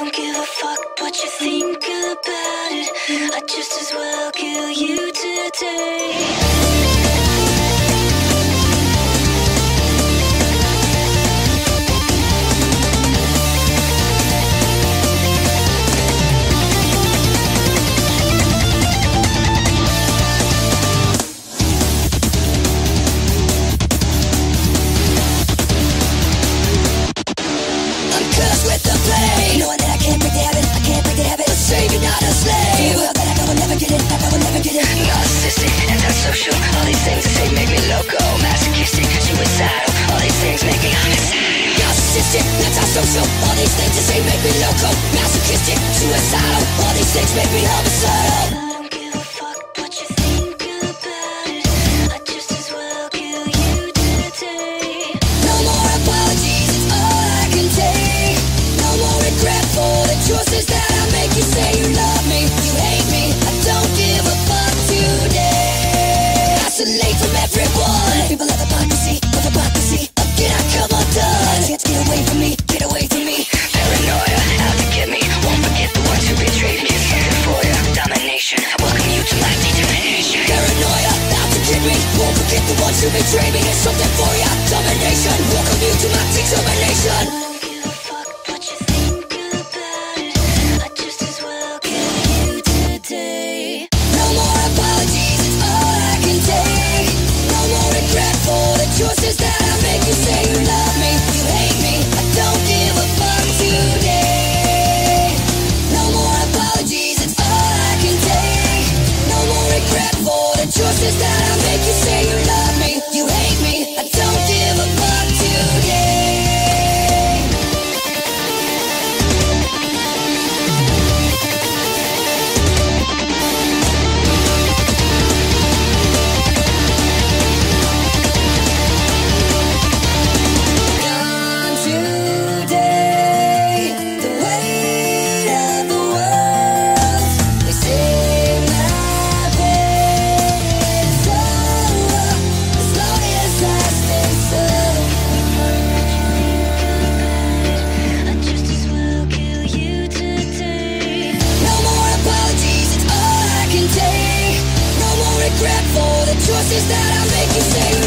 don't give a fuck what you think about it. I'd just as well kill you today. Knowing that I can't break the habit, I can't break the habit of saving, not a slave. Well, that I will never get it, that I will never get it. Narcissistic, antisocial, all these things that say make me loco. Masochistic, suicidal, all these things make me homicidal. Narcissistic, antisocial, all these things that say make me loco. Masochistic, suicidal, all these things make me homicidal. I don't give a fuck what you think about it. I'd just as well kill you today. No more apologies, it's all I can take. No more regret for the choices that I make. You say you love me, you hate me, I don't give a fuck today. Isolate from everyone. People have hypocrisy, again I come undone. Can't get away from me, get away from me. Paranoia, out to get me. Won't forget the ones who betrayed me. It's something for ya, domination. I welcome you to my determination. Paranoia, out to get me. Won't forget the ones who betrayed me. It's something for ya, domination. Welcome you to my determination. Choices that I make. You say you love me, you hate me, I don't give a fuck today. No more apologies, it's all I can take. No more regret for the choices that I make. You say you love me, you hate me, I don't give a fuck today. Choices that I make. You say